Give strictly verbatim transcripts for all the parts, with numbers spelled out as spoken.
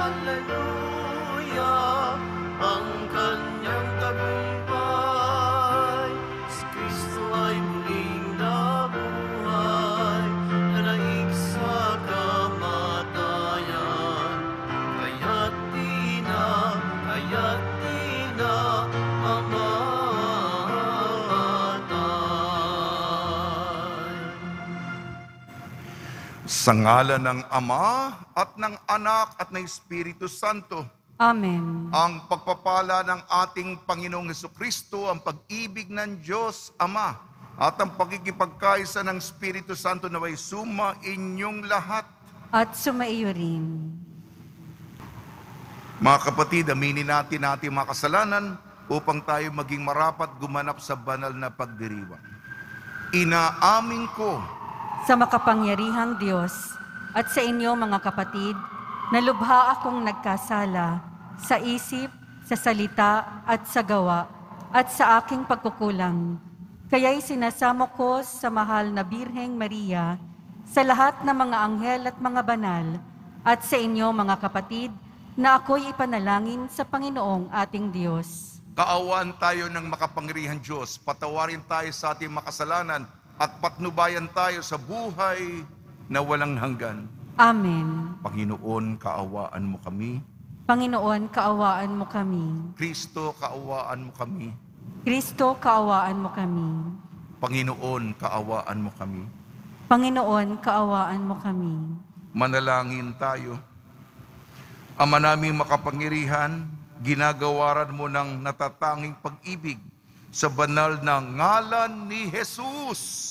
Hallelujah, ang kanyang tagumpay. Si Kristo ay muling nabuhay, nanaig sa kamatayan. Kaya't di na, kaya't di na mamatay. Sa ngalan ng Ama at ng Anak at ng Espiritu Santo, Amen. ang pagpapala ng ating Panginoong Hesukristo, ang pag-ibig ng Diyos Ama, at ang pagkikipagkaisa ng Espiritu Santo naway suma inyong lahat. At sumaiyo rin. Mga kapatid, aminin natin ating mga kasalanan upang tayo maging marapat gumanap sa banal na pagdiriwang. Inaamin ko Sa makapangyarihang Diyos at sa inyo mga kapatid, na lubha akong nagkasala sa isip, sa salita at sa gawa at sa aking pagkukulang. Kaya'y sinasamo ko sa mahal na Birheng Maria, sa lahat ng mga anghel at mga banal, at sa inyo mga kapatid, na ako'y ipanalangin sa Panginoong ating Diyos. kaawaan tayo ng makapangyarihang Diyos, patawarin tayo sa ating makasalanan, at patnubayan tayo sa buhay na walang hanggan. Amen. Panginoon, kaawaan mo kami. Panginoon, kaawaan mo kami. Kristo, kaawaan mo kami. Kristo, kaawaan mo kami. Panginoon, kaawaan mo kami. Panginoon, kaawaan mo kami. Manalangin tayo. Ama naming makapangyarihan, ginagawaran mo ng natatanging pag-ibig sa banal na ngalan ni Jesus.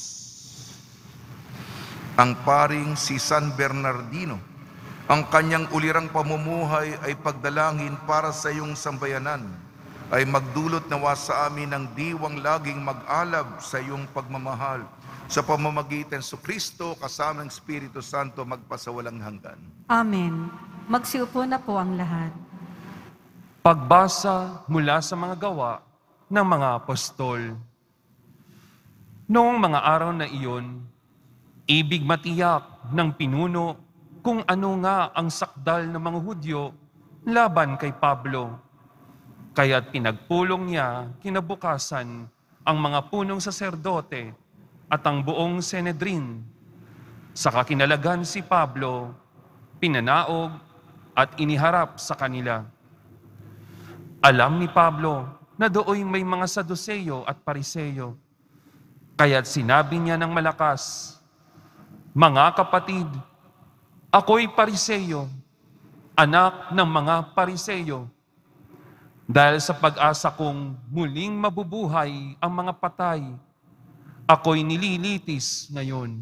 Ang paring si San Bernardino, ang kanyang ulirang pamumuhay ay pagdalangin para sa iyong sambayanan, ay magdulot nawa sa amin ng diwang laging mag-alab sa iyong pagmamahal, sa pamamagitan sa Kristo kasama ng Espiritu Santo magpasawalang hanggan. Amen. Magsiupo na po ang lahat. Pagbasa mula sa mga gawa ng mga apostol. Noong mga araw na iyon, ibig matiyak ng pinuno kung ano nga ang sakdal ng mga Hudyo laban kay Pablo. Kaya't pinagpulong niya kinabukasan ang mga punong saserdote at ang buong Sanhedrin. Sa kakinalagan si Pablo, pinanaog at iniharap sa kanila. Alam ni Pablo na dooy may mga Saduseyo at Pariseyo. Kaya't sinabi niya ng malakas, "Mga kapatid, ako'y Pariseyo, anak ng mga Pariseyo. Dahil sa pag-asa kong muling mabubuhay ang mga patay, ako'y nililitis ngayon."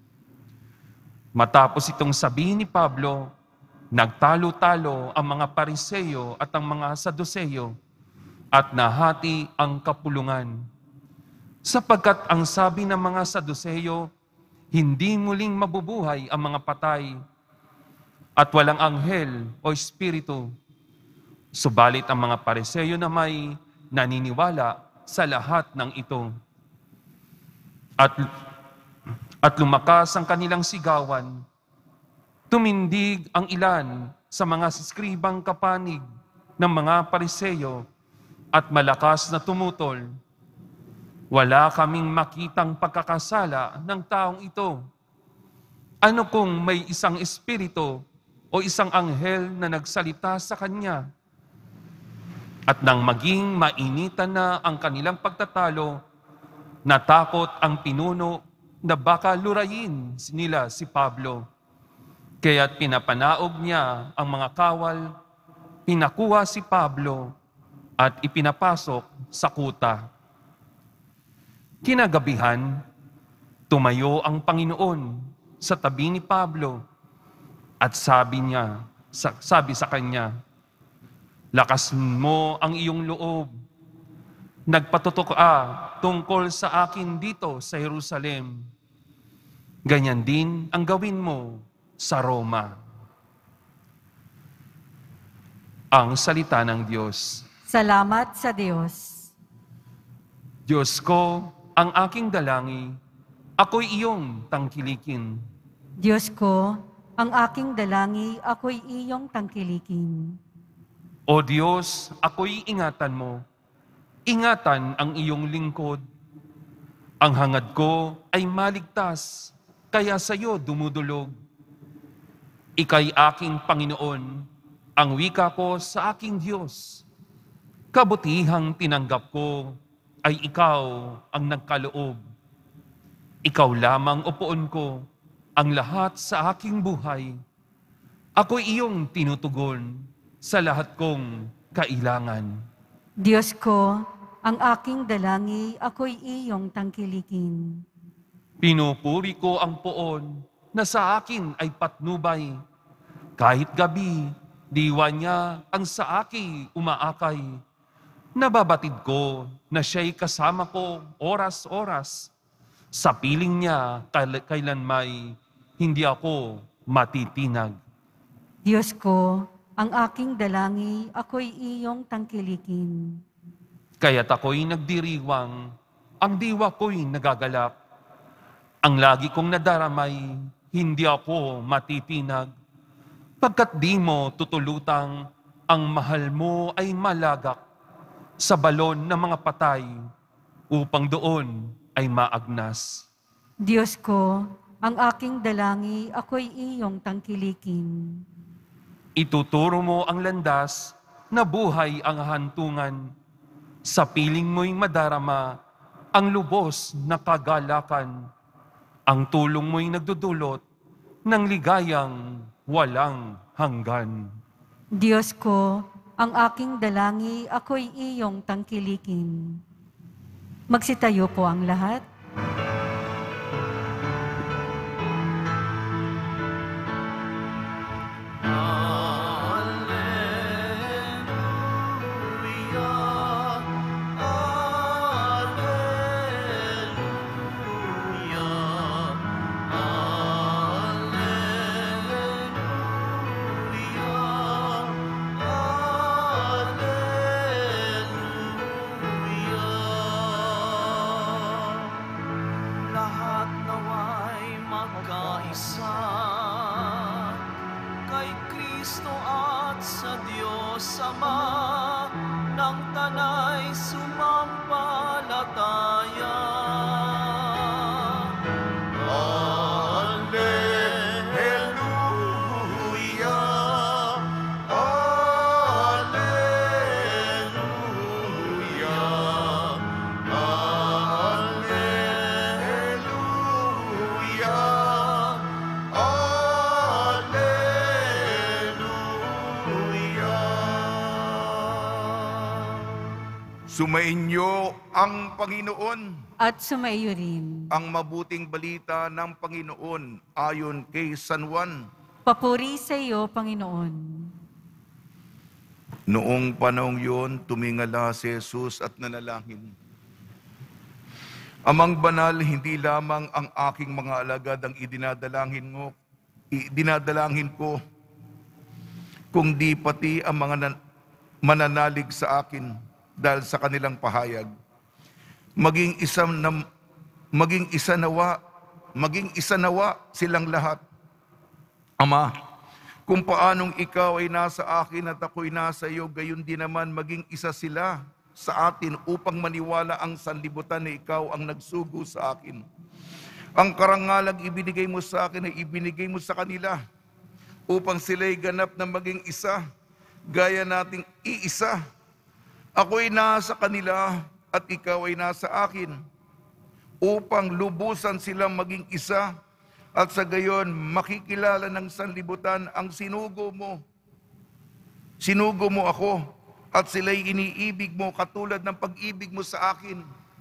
Matapos itong sabihin ni Pablo, nagtalo-talo ang mga Pariseyo at ang mga Saduseyo at nahati ang kapulungan. Sapagkat ang sabi ng mga Saduseyo, hindi muling mabubuhay ang mga patay at walang anghel o espiritu. Subalit ang mga Pariseyo na may naniniwala sa lahat ng ito. At, at lumakas ang kanilang sigawan. Tumindig ang ilan sa mga siskribang kapanig ng mga Pariseyo at malakas na tumutol. Wala kaming makitang pagkakasala ng taong ito. Ano kung may isang espiritu o isang anghel na nagsalita sa kanya? At nang maging mainitan na ang kanilang pagtatalo, natakot ang pinuno na baka lurayin nila si Pablo. Kaya't pinapanaog niya ang mga kawal, pinakuha si Pablo at ipinapasok sa kuta. Kinagabihan, tumayo ang Panginoon sa tabi ni Pablo at sabi niya, sabi sa kanya, "Lakas mo ang iyong loob. Nagpatutok ka tungkol sa akin dito sa Jerusalem. Ganyan din ang gawin mo sa Roma." Ang salita ng Diyos. Salamat sa Diyos. Diyos ko, ang aking dalangin, ako'y iyong tangkilikin. Diyos ko, ang aking dalangi, ako'y iyong tangkilikin. O Diyos, ako'y ingatan mo. Ingatan ang iyong lingkod. Ang hangad ko ay maligtas, kaya sa iyo dumudulog. Ika'y aking Panginoon, ang wika ko sa aking Diyos. Kabutihang tinanggap ko ay ikaw ang nagkaloob. Ikaw lamang upuon ko ang lahat sa aking buhay. Ako'y iyong tinutugon sa lahat kong kailangan. Diyos ko, ang aking dalangi, ako'y iyong tangkilikin. Pinupuri ko ang poon na sa akin ay patnubay. Kahit gabi, diwa niya ang sa akin umaakay. Nababatid ko na siya'y kasama ko oras-oras. Sa piling niya kailan may hindi ako matitinag. Diyos ko, ang aking dalangi, ako'y iyong tangkilikin. Kaya't ako'y nagdiriwang, ang diwa ko'y nagagalak. Ang lagi kong nadaramay, hindi ako matitinag. Pagkat di mo tutulutang, ang mahal mo ay malagak sa balon ng mga patay, upang doon ay maagnas. Diyos ko, ang aking dalangi, ako'y iyong tangkilikin. Ituturo mo ang landas na buhay ang hantungan. Sa piling mo'y madarama ang lubos na kagalakan. Ang tulong mo'y nagdudulot ng ligayang walang hanggan. Diyos ko, ang aking dalangi, ako'y iyong tangkilikin. Magsitayo po ang lahat. Lahat nawa'y magkaisa kay Kristo at sa Diyos Ama ng tanay sumampalataya. Alleluia, Alleluia, Alleluia, Alleluia. Sumainyo ang Panginoon. At sumaiyo rin. Ang mabuting balita ng Panginoon ayon kay San Juan. Papuri sa iyo, Panginoon. Noong panahong yun, tumingala si Jesus at nanalangin. Amang banal, hindi lamang ang aking mga alagad ang idinadalangin mo, idinadalangin ko, kundi pati ang mga nan- mananalig sa akin dahil sa kanilang pahayag. Maging isa na, maging isa nawa, maging isa nawa silang lahat. Ama, kung paanong ikaw ay nasa akin at ako'y nasa iyo, gayon din naman maging isa sila sa atin upang maniwala ang sanlibutan na ikaw ang nagsugo sa akin. Ang karangalang ibinigay mo sa akin ay ibinigay mo sa kanila upang sila'y ganap na maging isa, gaya nating iisa. Ako'y nasa kanila at ikaw ay nasa akin, upang lubusan silang maging isa at sa gayon makikilala ng sanlibutan ang sinugo mo. Sinugo mo ako at sila'y iniibig mo katulad ng pag-ibig mo sa akin.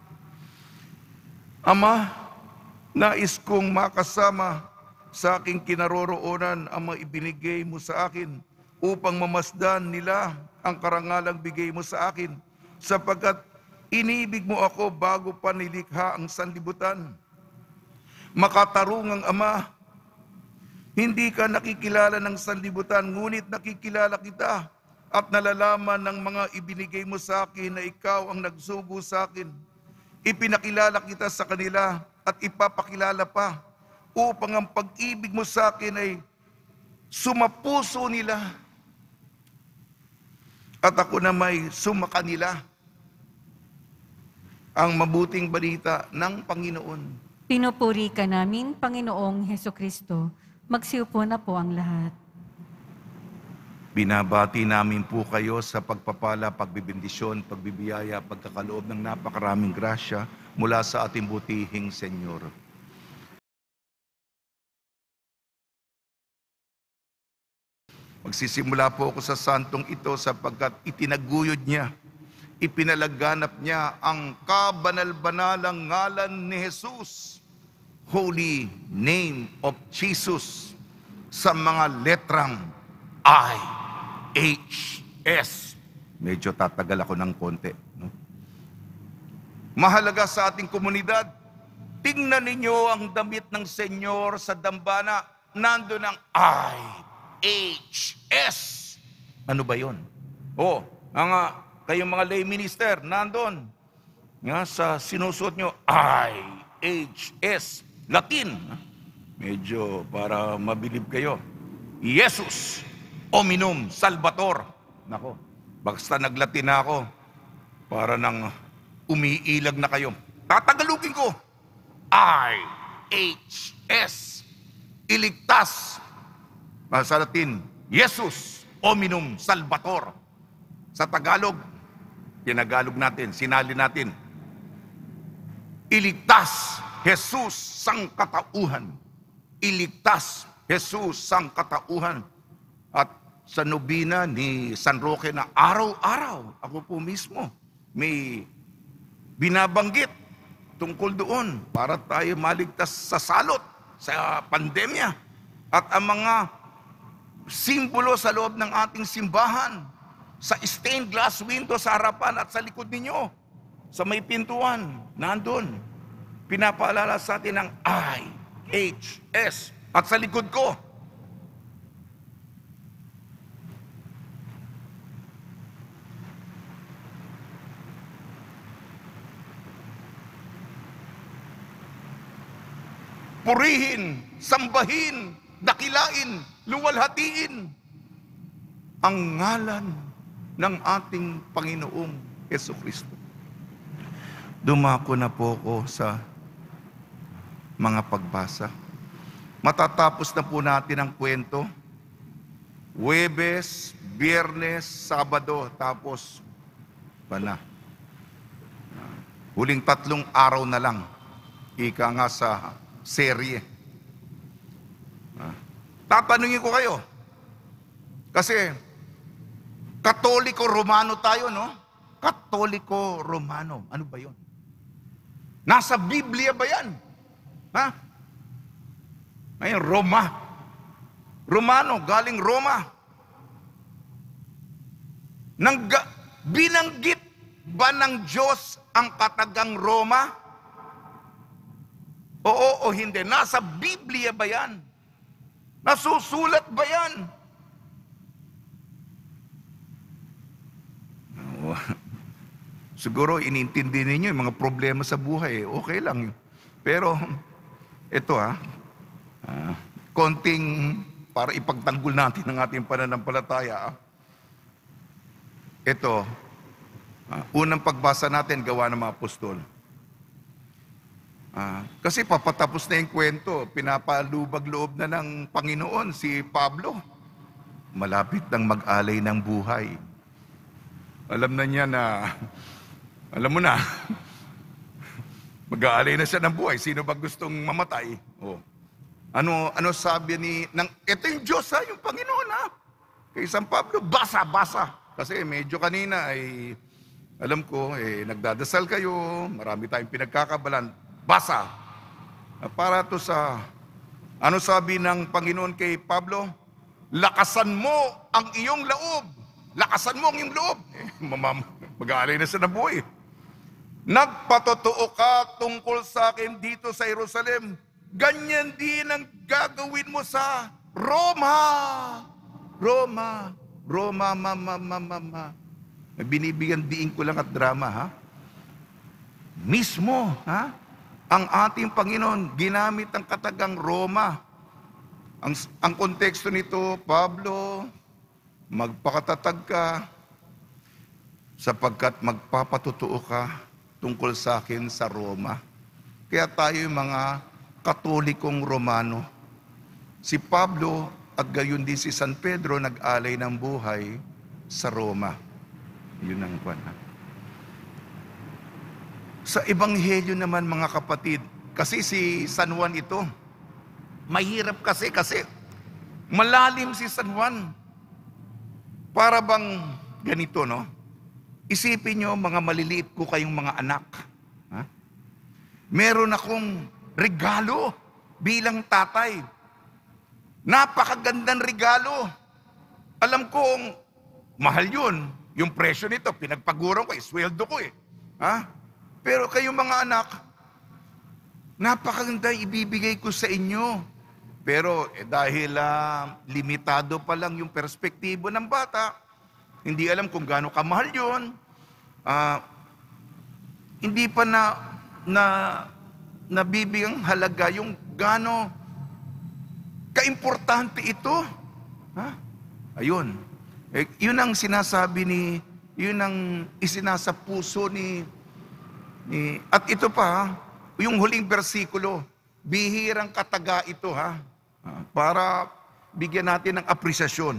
Ama, nais kong makasama sa aking kinaroroonan ang mga ibinigay mo sa akin upang mamasdan nila ang karangalang bigay mo sa akin, sapagkat iniibig mo ako bago pa nilikha ang sanlibutan. Makatarungang Ama, hindi ka nakikilala ng sanlibutan, ngunit nakikilala kita at nalalaman ng mga ibinigay mo sa akin na ikaw ang nagsugo sa akin. Ipinakilala kita sa kanila at ipapakilala pa, upang ang pag-ibig mo sa akin ay sumapuso nila, at ako na may sumakanila ang mabuting balita ng Panginoon. Pinupuri ka namin, Panginoong Heso Kristo. Magsiupo na po ang lahat. Binabati namin po kayo sa pagpapala, pagbibindisyon, pagbibiyaya, pagkakaloob ng napakaraming grasya mula sa ating butihing Senyor. Magsisimula po ako sa santong ito sapagkat itinaguyod niya, ipinalaganap niya ang kabanal-banalang ngalan ni Jesus, Holy Name of Jesus, sa mga letrang I, H, S. Medyo tatagal ako ng konti. No? Mahalaga sa ating komunidad, tingnan ninyo ang damit ng Senyor sa dambana, nandun ang I, H, S. Ano ba yun? Oh, ang uh, kayong mga lay minister, nandun. Nga sa sinusuot nyo, I, H, S. Latin. Medyo para mabilib kayo. Jesus, Hominum Salvator. Nako, basta naglatin na ako, para nang umiilag na kayo. Tatagalugin ko. I, H, S. Iligtas. Sa Latin, Jesus, Hominum Salvator. Sa Tagalog, tinagalog natin, sinali natin. Iligtas, Jesus sang katauhan. Iligtas, Jesus sang katauhan. At sa nobina ni San Roque na araw-araw, ako po mismo, may binabanggit tungkol doon para tayo maligtas sa salot, sa pandemya. At ang mga simbolo sa loob ng ating simbahan, sa stained glass window sa harapan at sa likod ninyo, sa may pintuan, nandun. Pinapaalala sa atin ng I, H, S. At sa likod ko, purihin, sambahin, dakilain, luwalhatiin ang ngalan ng ating Panginoong Jesucristo. Dumako na po ako sa mga pagbasa. Matatapos na po natin ang kwento. Huwebes, Biyernes, Sabado, tapos pa na. Huling tatlong araw na lang. Ika nga sa serye. Tatanungin ko kayo. Kasi, Katoliko-Romano tayo, no? Katoliko-Romano. Ano ba yun? Nasa Biblia ba yan? Ha? Ngayon, Roma. Romano, galing Roma. Nangga, binanggit ba ng Diyos ang katagang Roma? Oo o hindi? Nasa Biblia ba yan? Nasusulat ba yan? Oh, siguro inintindi ninyo yung mga problema sa buhay. Okay lang. Pero, ito ha, ah, konting para ipagtanggol natin ang ating pananampalataya. Ito, ah, unang pagbasa natin, Gawa ng mga Apostol. Ah, kasi papatapos na yung kwento, pinapalubag-loob na ng Panginoon si Pablo. Malapit nang mag-alay ng buhay. Alam na niya na, alam mo na, mag-aalay na siya ng buhay. Sino ba gustong mamatay? Oh. Ano, ano sabi ni, ng, ito yung Diyos ha, yung Panginoon ha. Kay San Pablo, basa, basa. Kasi medyo kanina ay, alam ko, eh, nagdadasal kayo, marami tayong pinagkakabalan. Basa. Para to sa, ano sabi ng Panginoon kay Pablo? Lakasan mo ang iyong loob. Lakasan mo ang iyong loob. Eh, mag-aalay na siya ng buhay. Nagpatotoo ka tungkol sa akin dito sa Jerusalem. Ganyan din ang gagawin mo sa Roma. Roma. Roma, mama, mama, mama. Binibigyan diin ko lang at drama, ha? Mismo, ha? Ang ating Panginoon, ginamit ang katagang Roma. Ang, ang konteksto nito, Pablo, magpakatatag ka sapagkat magpapatutuo ka tungkol sa akin sa Roma. Kaya tayo yung mga Katolikong Romano. Si Pablo at gayon din si San Pedro nag-alay ng buhay sa Roma. Yun ang kwan. Sa Ebanghelyo naman mga kapatid, kasi si San Juan ito, mahirap kasi kasi malalim si San Juan. Para bang ganito, no? Isipin nyo mga maliliit ko kayong mga anak. Ha? Meron akong regalo bilang tatay. Napakagandang regalo. Alam kong mahal yun. Yung presyo nito, pinagpagurong ko, isweldo ko eh. Ha? Pero kayong mga anak, napakaganda ibibigay ko sa inyo. Pero eh, dahil uh, limitado pa lang yung perspektibo ng bata, hindi alam kung gaano kamahal yun, uh, hindi pa na, na nabibigang halaga yung gaano kaimportante ito. Ha? Ayun. Eh, yun ang sinasabi ni, yun ang isinasa puso ni, ni at ito pa, yung huling bersikulo, bihirang kataga ito ha, para bigyan natin ng apresyasyon.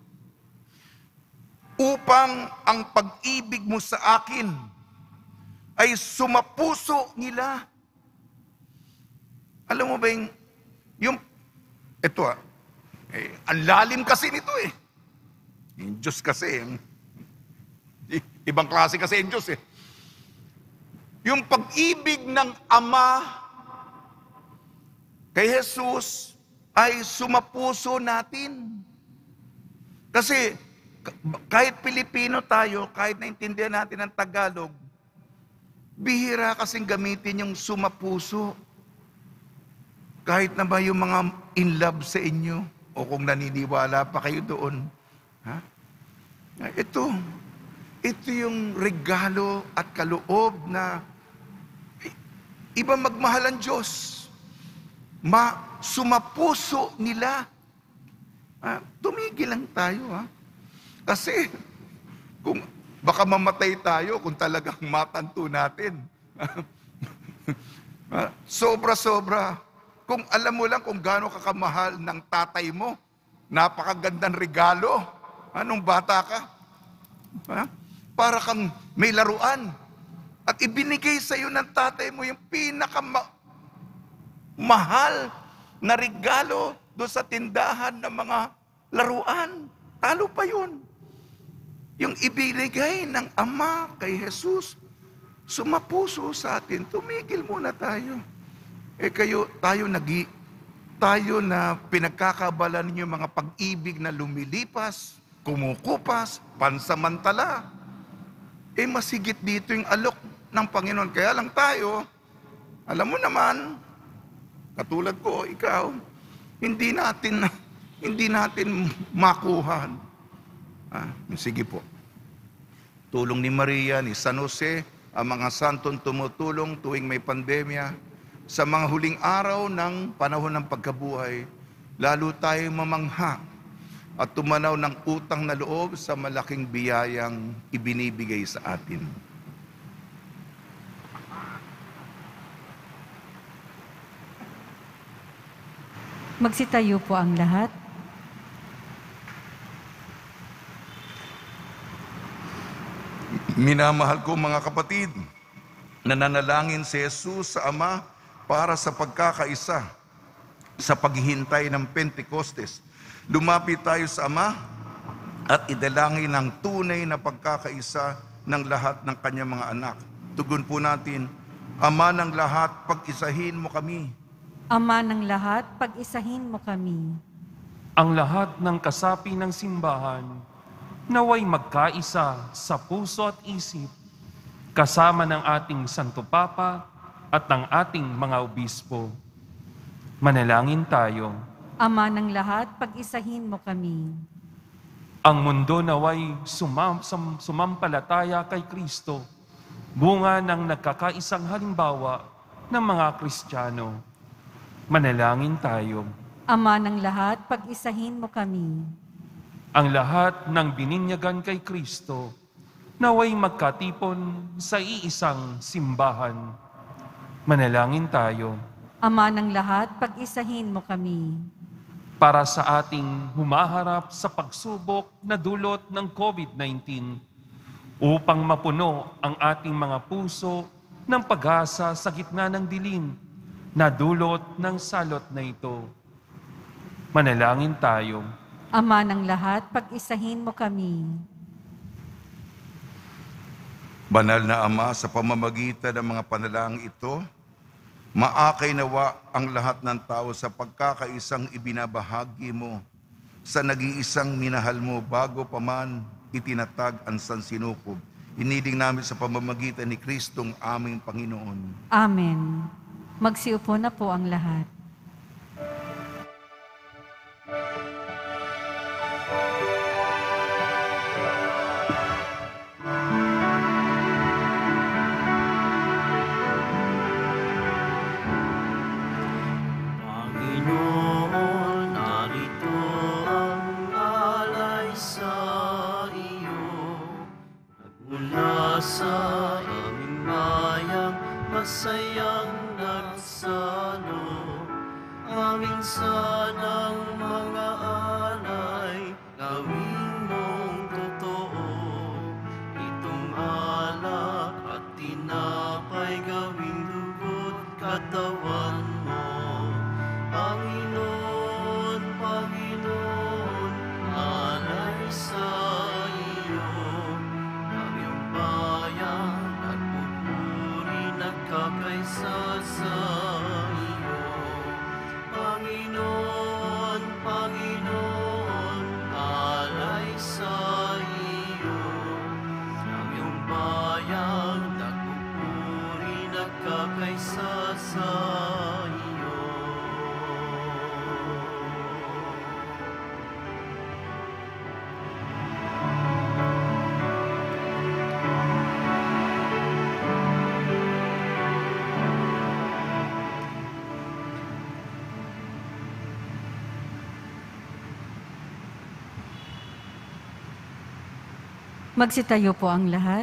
Upang ang pag-ibig mo sa akin ay sumapuso nila. Alam mo ba yung, yung ito ah, eh, ang lalim kasi nito eh. Yung Diyos kasi, yung, ibang klase kasi yung Diyos eh. Yung pag-ibig ng Ama kay Jesus ay sumapuso natin. Kasi kahit Pilipino tayo, kahit naintindihan natin ang Tagalog, bihira kasing gamitin yung sumapuso. Kahit na ba yung mga in love sa inyo, o kung naniniwala pa kayo doon. Ha? Ito, ito yung regalo at kaloob na iba magmahal ang Diyos. Ma, sumapuso nila. Ah, tumigil lang tayo ha. Kasi kung baka mamatay tayo kung talagang matanto natin. Sobra-sobra. Kung alam mo lang kung gaano kakamahal ng tatay mo, napakagandang regalo. Anong bata ka? Ha? Para kang may laruan. At ibinigay sa iyo ng tatay mo yung pinakamahal na regalo doon sa tindahan ng mga laruan. Talo pa yun. Yung ibinigay ng Ama kay Jesus, sumapuso sa atin. Tumigil muna tayo. Eh kayo, tayo nagi, tayo na pinagkakabalan ninyo mga pag-ibig na lumilipas, kumukupas, pansamantala. Eh masigit dito yung alok ng Panginoon. Kaya lang tayo, alam mo naman, katulad ko, ikaw, hindi natin, hindi natin makuha. Ah, sige po. Tulong ni Maria, ni San Jose, ang mga santong tumutulong tuwing may pandemya, sa mga huling araw ng panahon ng pagkabuhay, lalo tayong mamangha at tumanaw ng utang na loob sa malaking biyayang ibinibigay sa atin. Magsitayo po ang lahat. Minamahal ko mga kapatid, nananalangin si Jesus sa Ama para sa pagkakaisa sa paghihintay ng Pentecostes. Lumapit tayo sa Ama at idalangin ang tunay na pagkakaisa ng lahat ng kanyang mga anak. Tugon po natin, Ama ng lahat, pag-isahin mo kami. Ama ng lahat, pag-isahin mo kami. Ang lahat ng kasapi ng simbahan, naway magkaisa sa puso at isip, kasama ng ating Santo Papa at ng ating mga obispo. Manalangin tayo. Ama ng lahat, pag-isahin mo kami. Ang mundo naway sumam, sum, sumampalataya kay Kristo, bunga ng nagkakaisang halimbawa ng mga Kristiyano. Manalangin tayo. Ama ng lahat, pag-isahin mo kami. Ang lahat ng bininyagan kay Kristo, naway magkatipon sa iisang simbahan. Manalangin tayo. Ama ng lahat, pag-isahin mo kami. Para sa ating humaharap sa pagsubok na dulot ng COVID nineteen, upang mapuno ang ating mga puso ng pag-asa sa gitna ng dilim na dulot ng salot na ito. Manalangin tayo. Ama ng lahat, pag-isahin mo kami. Banal na Ama, sa pamamagitan ng mga panalangin ito, maakay nawa ang lahat ng tao sa pagkakaisang ibinabahagi mo sa nag-iisang minahal mo bago pa man itinatag ang sansinukob. Iniling namin sa pamamagitan ni Kristong aming Panginoon. Amen. Magsiupo na po ang lahat. Panginoon, narito ang alay sa iyo. Nagmula sa aming bayang masayang nagsalo. Aming sanang mga alay, gawin mong totoo. Itong alak at tinapay, gawing dugo't katawan mo. Panginoon, Panginoon, alay sa iyo. Ang iyong bayan nagpupuri, nagkakaisa sa iyo. Panginoon, Panginoon, alay sa iyo. Ang iyong bayan nagpupuri, nagkakaisa sa iyo. Magsitayo po ang lahat.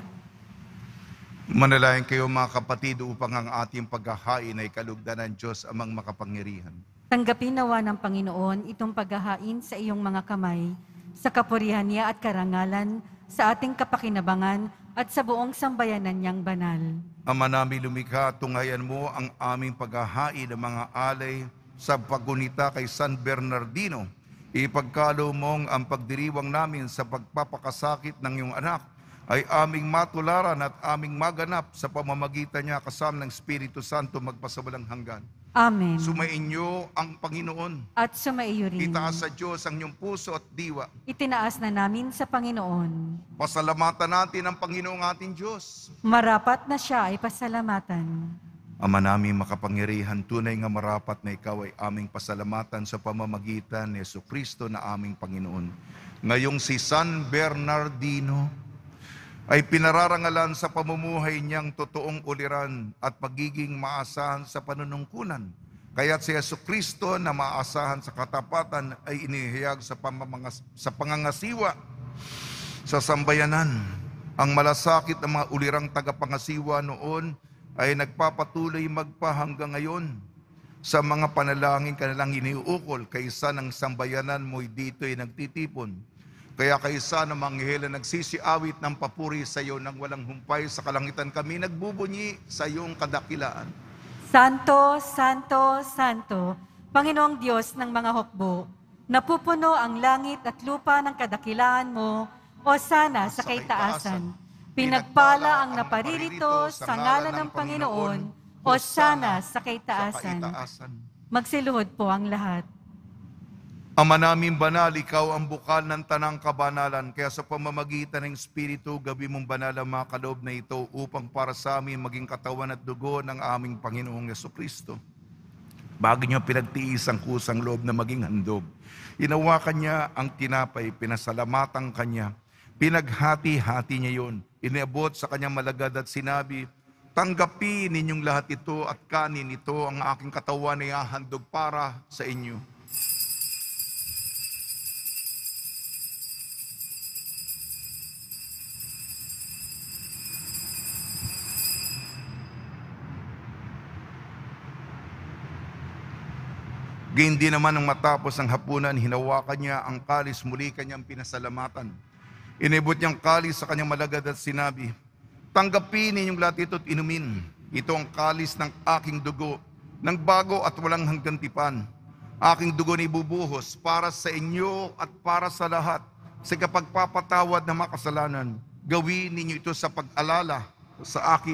Manalangin kayo mga kapatid upang ang ating paghahain ay kalugdan ng Diyos amang makapangyarihan. Tanggapin nawa ng Panginoon itong paghahain sa iyong mga kamay, sa kapurihan niya at karangalan, sa ating kapakinabangan at sa buong sambayanan niyang banal. Ama namin lumikha, tunghayan mo ang aming paghahain ng mga alay sa paggunita kay San Bernardino. Ipagkalo mong ang pagdiriwang namin sa pagpapakasakit ng iyong anak ay aming matularan at aming maganap sa pamamagitan niya kasama ng Espiritu Santo magpasawalang hanggan. Amen. Sumainyo ang Panginoon. At sumaiyo rin. Itaas sa Diyos ang iyong puso at diwa. Itinaas na namin sa Panginoon. Pasalamatan natin ang Panginoong ating Diyos. Marapat na siya ay pasalamatan. Ama namin makapangyarihan, tunay nga marapat na ikaw ay aming pasalamatan sa pamamagitan ni Jesucristo na aming Panginoon. Ngayong si San Bernardino ay pinararangalan sa pamumuhay niyang totoong uliran at pagiging maasahan sa panunungkulan. Kaya't si Jesucristo na maasahan sa katapatan ay inihayag sa, pamamangas, sa pangangasiwa sa sambayanan. Ang malasakit ng mga ulirang tagapangasiwa noon ay nagpapatuloy magpa hanggang ngayon sa mga panalangin kanilang iniuukol kaysa ng sambayanan mo'y dito'y nagtitipon. Kaya kaysa ng mga anghel na nagsisiawit ng papuri sa iyo nang walang humpay sa kalangitan, kami nagbubunyi sa iyong kadakilaan. Santo, Santo, Santo, Panginoong Diyos ng mga hukbo, napupuno ang langit at lupa ng kadakilaan mo, o sana sa kaitaasan. Pinagpala ang naparirito sa ngalan ng Panginoon, o sana sa kaitaasan. Magsiluhod po ang lahat. Ama namin banal, ikaw ang bukal ng tanang kabanalan, kaya sa pamamagitan ng Espiritu, gabi mong banal ang mga kaloob na ito upang para sa amin maging katawan at dugo ng aming Panginoong Jesucristo. Bago niya pinagtiis ang kusang loob na maging handog, inawakan niya ang tinapay, pinasalamatan kanya, pinaghati-hati niya yon, iniabot sa kanyang malagad at sinabi, tanggapin ninyong lahat ito at kanin ito ang aking katawan na ihahandog para sa inyo. Gayon din naman nang matapos ang hapunan, hinawakan niya ang kalis, muli kanyang pinasalamatan. Inibot niyang kalis sa kanyang malagad at sinabi, "Tanggapin ninyong lahat ito at inumin. Ito ang kalis ng aking dugo, ng bago at walang hanggang tipan. Aking dugo na ibubuhos para sa inyo at para sa lahat sa kapagpapatawad ng mga kasalanan. Gawin ninyo ito sa pag-alala sa akin."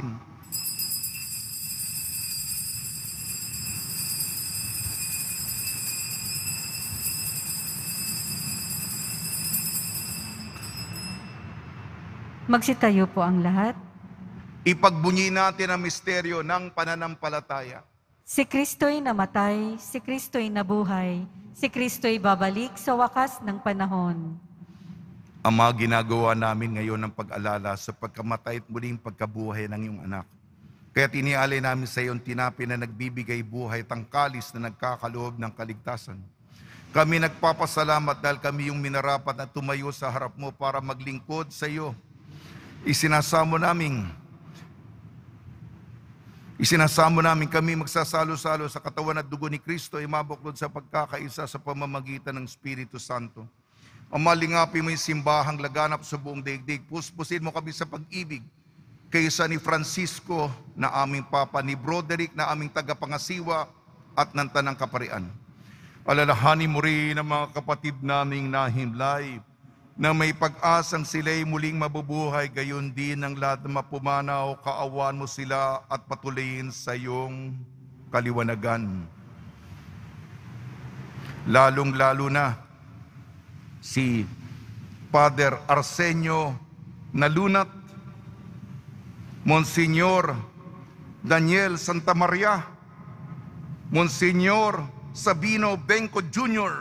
Magsitayo po ang lahat. Ipagbunyi natin ang misteryo ng pananampalataya. Si Kristo'y namatay, si Kristo'y nabuhay, si Kristo'y babalik sa wakas ng panahon. Ama, ginagawa namin ngayon ng pag-alala sa pagkamatay at muling pagkabuhay ng iyong anak. Kaya tinialay namin sa iyong tinapi na nagbibigay buhay, tangkalis na nagkakaloob ng kaligtasan. Kami nagpapasalamat dahil kami yung minarapat na tumayo sa harap mo para maglingkod sa iyo. Isinasamo namin, isinasamo namin kami magsasalo-salo sa katawan at dugo ni Kristo ay mabuklod sa pagkakaisa sa pamamagitan ng Espiritu Santo. Ama, lingapin mo yung simbahang laganap sa buong daigdig. Puspusin mo kami sa pag-ibig kaysa ni Francisco na aming Papa, ni Broderick na aming tagapangasiwa at ng Tanang Kaparian. Alalahanin mo rin ang mga kapatid naming nahimlay na may pag-asang sila'y muling mabubuhay, gayon din ang lahat na mapumanaw, kaawan mo sila at patuloyin sa iyong kaliwanagan. Lalong-lalo na si Father Arsenio Nalunat, Monsignor Daniel Santamaria, Monsignor Sabino Benco Junior,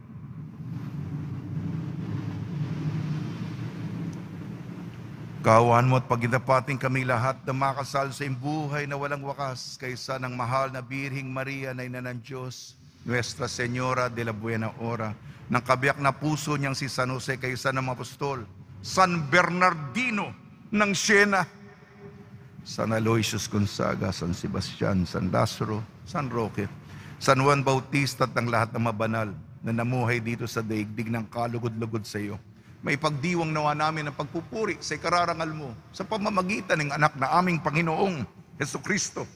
Kaawaan mo at pagdapating kami lahat na makasal sa iyong buhay na walang wakas kaysa ng mahal na Birhing Maria na ina ng Diyos, Nuestra Señora de la Buena Hora, ng kabiyak na puso niyang si San Jose kaysa ng mga apostol, San Bernardino ng Siena, San Aloysius Gonzaga, San Sebastian, San Lazaro, San Roque, San Juan Bautista at ang lahat ng mabanal na namuhay dito sa daigdig ng kalugod-lugod sa iyo. May pagdiwang nawa namin ng pagpupuri sa ikararangal mo sa pamamagitan ng anak na aming Panginoong Jesucristo.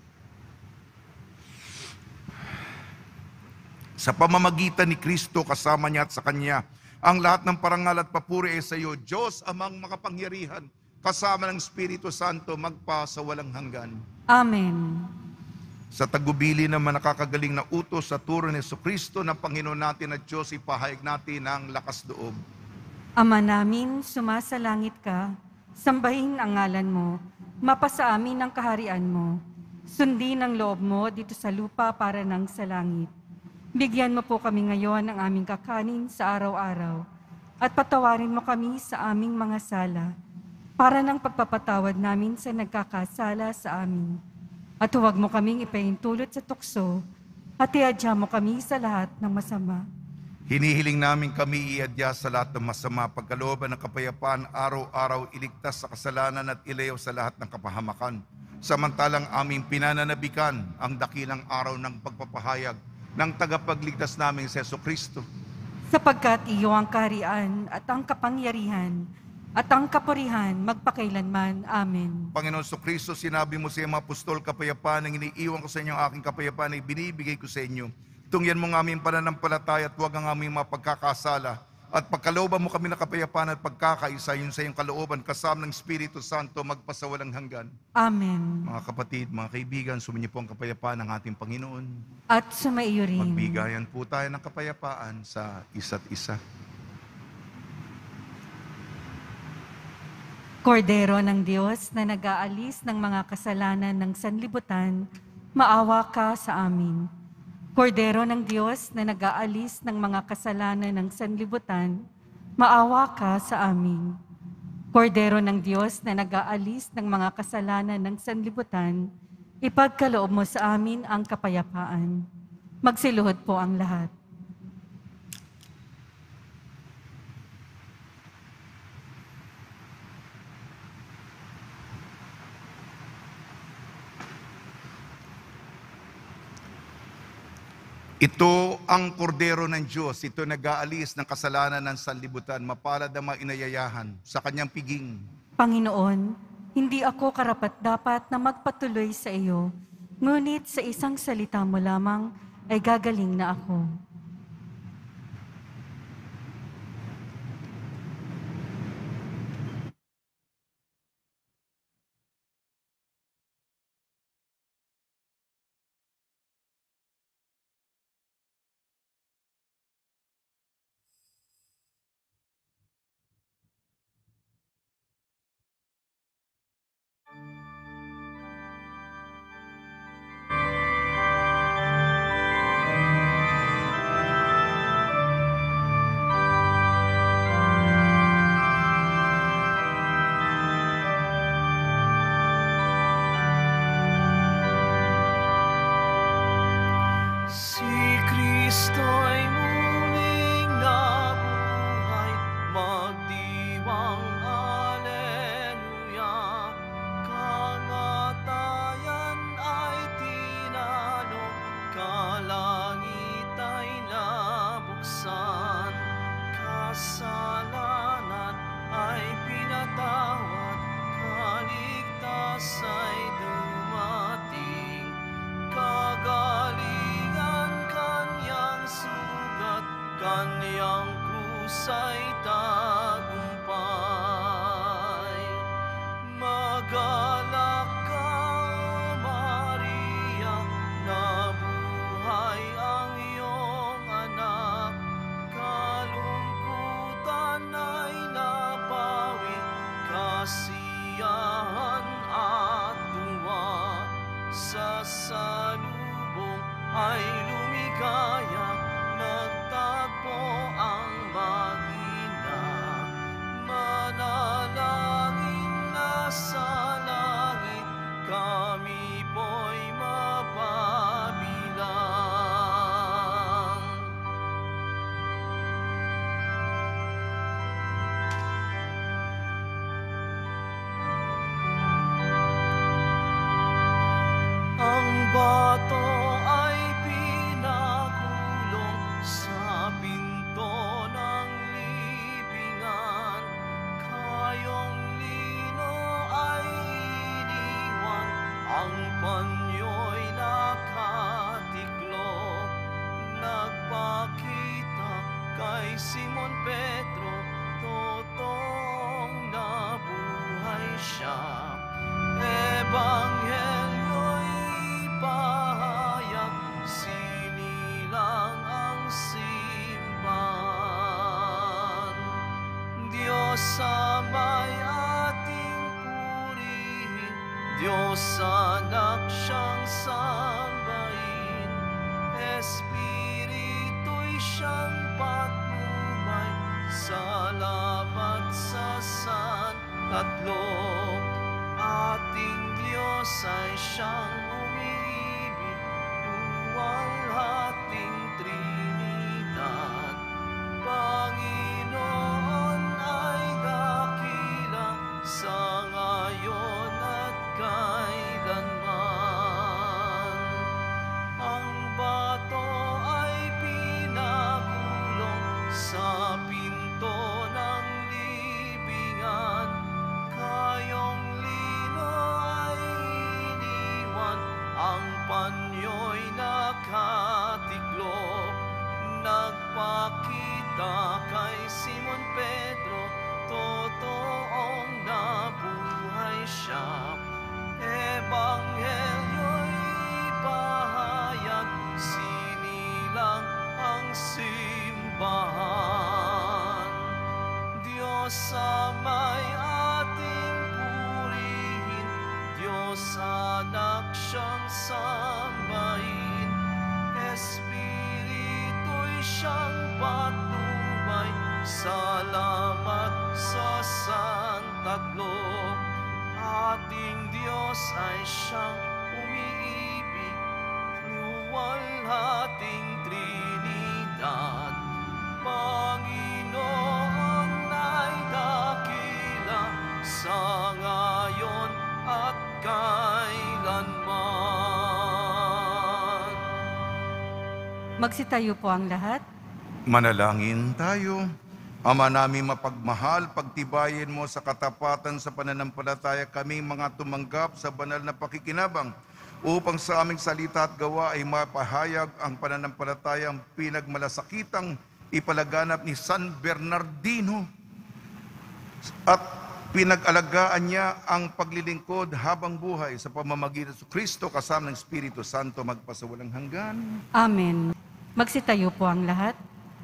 Sa pamamagitan ni Kristo, kasama niya at sa Kanya, ang lahat ng parangal at papuri ay sa iyo, Diyos amang makapangyarihan, kasama ng Espiritu Santo, magpa sa walang hanggan. Amen. Sa tagubili naman nakakagaling na utos sa turo ni Jesucristo ng Panginoon natin at Diyos, ipahayag natin ang lakas loob. Ama namin, sumasalangit ka, sambahin ang ngalan mo, mapasa amin ang kaharian mo. Sundin ang loob mo dito sa lupa para nang sa langit. Bigyan mo po kami ngayon ng aming kakanin sa araw-araw at patawarin mo kami sa aming mga sala para ng pagpapatawad namin sa nagkakasala sa amin. At huwag mo kaming ipahintulot sa tukso at iadya mo kami sa lahat ng masama. Hinihiling namin kami iadya sa lahat ng masama, pagkalooban ng kapayapaan, araw-araw iligtas sa kasalanan at ilayaw sa lahat ng kapahamakan. Samantalang aming pinananabikan ang dakilang araw ng pagpapahayag ng tagapagligtas naming si Jesucristo. Sapagkat iyo ang kaharian at ang kapangyarihan at ang kapurihan magpakailanman. Amen. Panginoon Jesucristo, sinabi mo sa iyong mga apostol, kapayapaan ang iniiwan ko sa inyo, ang aking kapayapaan ay binibigay ko sa inyo. Tungyan mo ng aming pananampalataya at huwag ang aming mga pagkakasala. At pagkalooban mo kami ng kapayapaan at pagkakaisa, yun sa iyong kalooban, kasama ng Espiritu Santo, magpasawalang hanggan. Amen. Mga kapatid, mga kaibigan, suminyo po ang kapayapaan ng ating Panginoon. At sumaiyo rin. Magbigayan po tayo ng kapayapaan sa isa't isa. Kordero ng Diyos na nag-aalis ng mga kasalanan ng sanlibutan, maawa ka sa amin. Kordero ng Diyos na nag-aalis ng mga kasalanan ng sanlibutan, maawa ka sa amin. Kordero ng Diyos na nag-aalis ng mga kasalanan ng sanlibutan, ipagkaloob mo sa amin ang kapayapaan. Magsiluhod po ang lahat. Ito ang kordero ng Diyos, ito nag-aalis ng kasalanan ng sanlibutan, mapalad ang mga inayayahan sa kanyang piging. Panginoon, hindi ako karapat-dapat na magpatuloy sa iyo, ngunit sa isang salita mo lamang ay gagaling na ako. Si Kristo'y muling nabuhay, magdiwang Alleluia. Kamatayan ay tinalo, kalangit ay nabuksan. Kasalanan ay pinatawad, kaligtas ay dumating. Kagalingan kanyang sugat, kanyang krus ay tagumpay. Magalak ka, O Maria, nabuhay ang iyong anak. Kalungkutan ay napawi, kasiyahan at tuwa. Sa salubong ay lumigaya, nagtagpo ang mag-ina. Manalangin na sa langit, kami po'y mapabilang. Ang bato ay pinakulong sa pinto ng libingan. Kayong lino ay iniwan, ang panyo'y nakatiklop. Nagpakita kay Simon Pedro, totoong nabuhay siya. Ebanghelyo'y pahayag, sinilang ang simbahan. Diyos Ama'y ating purihin, Diyos Anak siyang sambahin. Espiritu'y siyang patnubay, salamat sa Santatlo. Ating Diyos ay siyang umiibig, luwalhating Trinidad. Panginoon ay dakila sa ngayon at kailanman. Ang bato ay pinagulong sa pinto ng libingan. Kayong lino ay iniwan, ang panyo'y nakatiklop. Nagpakita kay Simon Pedro, totoong nabuhay siya. Ebanghelyo'y pahayag, sinilang ang simbahan. Diyos Ama'y ating purihin, Diyos Anak siyang sambahin. Espiritu'y siyang patnubay, salamat sa Santatlo. Ating Diyos ay siyang umiibig, luwalhating Trinidad. Panginoon ay dakila sa ngayon at kailanman. Magsitayo po ang lahat. Manalangin tayo. Ama namin mapagmahal, pagtibayin mo sa katapatan sa pananampalataya kami mga tumanggap sa banal na pakikinabang upang sa aming salita at gawa ay mapahayag ang pananampalatayang pinagmalasakitang ipalaganap ni San Bernardino at pinag-alagaan niya ang paglilingkod habang buhay sa pamamagitan sa Kristo kasama ng Espiritu Santo magpasawalang hanggan. Amen. Magsitayo po ang lahat.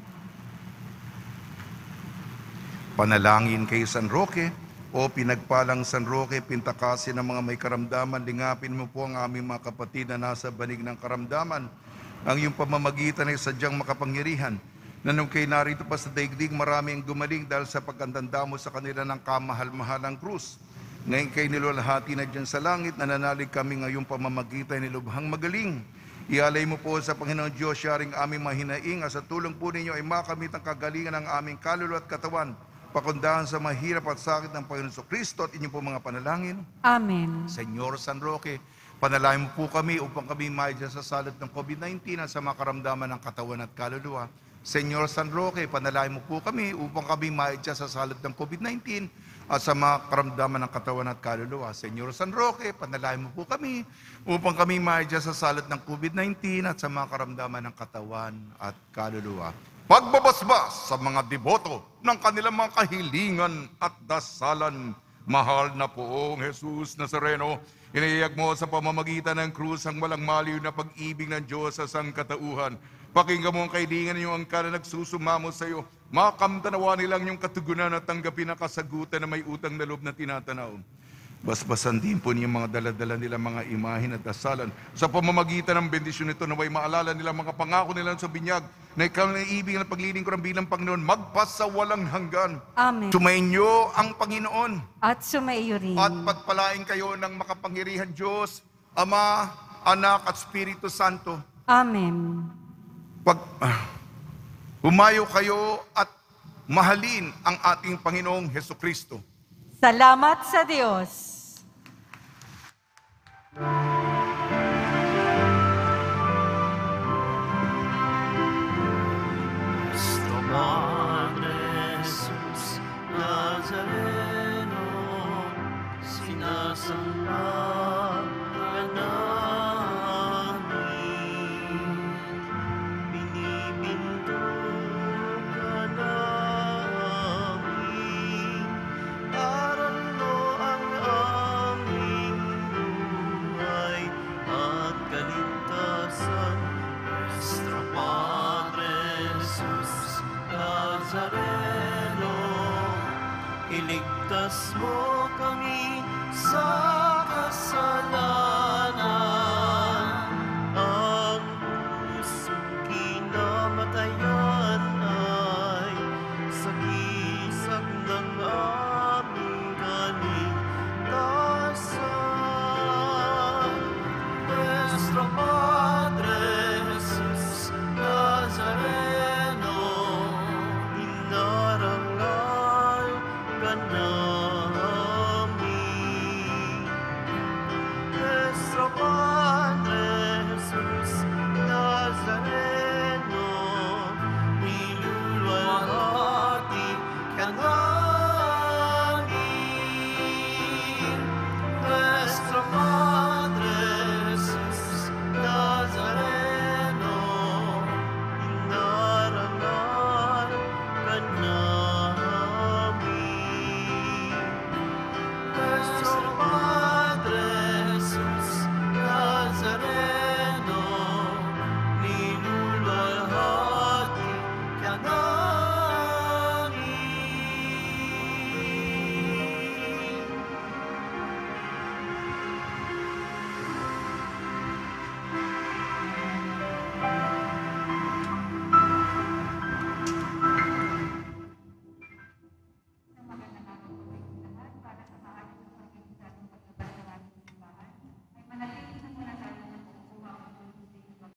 Panalangin kay San Roque, o pinagpalang San Roque, pintakasin ng mga may karamdaman, lingapin mo po ang aming mga kapatid na nasa banig ng karamdaman. Ang iyong pamamagitan ay sadyang makapangyarihan, na nung kayo narito pa sa daigdig, marami ang gumaling dahil sa pagkantanda mo sa kanila ng kamahal-mahalang krus. Ngayon kayo nilulahati na dyan sa langit, nananalig kami ngayong pamamagitan ni Lubhang Magaling. Ialay mo po sa Panginoon Diyos, sharing aming mahinaing, at sa tulong po ninyo ay makamit ang kagalingan ng aming kaluluwa at katawan, pakundahan sa mahirap at sakit ng Panginoon Kristo at inyong po mga panalangin. Amen. Senyor San Roque, panalangin mo po kami upang kami maidya sa salot ng COVID nineteen at sa mga karamdaman ng katawan at kaluluwa. Senyor San Roque, panalangin mo po kami upang kami maidya sa salot ng COVID nineteen at sa mga karamdaman ng katawan at kaluluwa. Senyor San Roque, panalangin mo po kami upang kami maidya sa salot ng COVID nineteen at sa mga karamdaman ng katawan at kaluluwa. Pagbabasbas sa mga deboto ng kanilang mga kahilingan at dasalan. Mahal na poong Jesus Nazareno, inayag mo sa pamamagitan ng krus ang walang maliw na pag-ibig ng Diyos sa sangkatauhan. Pakinggan mo ang kahilingan niyo ang kana nagsusumamo sa iyo. Makamtanawa nilang yung katugunan at tanggapin ang kasagutan na may utang na loob na tinatanaw. Basbasan din po niya mga daladala nila mga imahin at dasalan. Sa pamamagitan ng bendisyon nito, naway maalala nila mga pangako nila sa binyag na ikaw na ibig na paglilingkuran bilang Panginoon, magpasawalang hanggan. Amen. Sumainyo ang Panginoon At sumaiyo rin. at pagpalain kayo ng makapangyarihan Diyos, Ama, Anak at Espiritu Santo. Amen. Pag ah, humayo kayo at mahalin ang ating Panginoong Hesukristo. Salamat sa Diyos. Nuestro Padre Jesús Nazareno, sinasamba ka namin, pinipinto ka namin, aral mo ang aming buhay at kaligtasan. Nuestro Padre Jesus Nazareno, iligtas mo kami sa kasalanan. Ang pusong kinamatayan ay sagisag ng aming kaligtasan. Nuestro Padre Jesus Nazareno, inarangal ka namin.